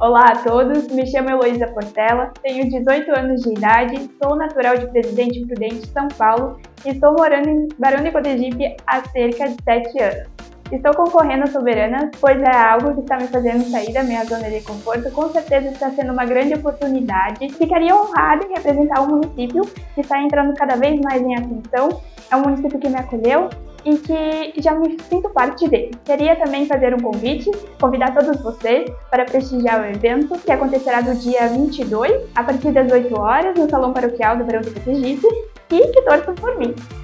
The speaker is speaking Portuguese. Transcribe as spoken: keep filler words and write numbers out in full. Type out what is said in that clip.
Olá a todos, me chamo Heloísa Portela, tenho dezoito anos de idade, sou natural de Presidente Prudente, São Paulo e estou morando em Barão de Cotegipe há cerca de sete anos. Estou concorrendo a Soberanas, pois é algo que está me fazendo sair da minha zona de conforto, com certeza está sendo uma grande oportunidade. Ficaria honrada em representar um município que está entrando cada vez mais em atenção, é um município que me acolheu e que já me sinto parte dele. Queria também fazer um convite, convidar todos vocês para prestigiar o evento, que acontecerá do dia vinte e dois, a partir das oito horas, no Salão Paroquial do Barão de Cotegipe, e que torçam por mim.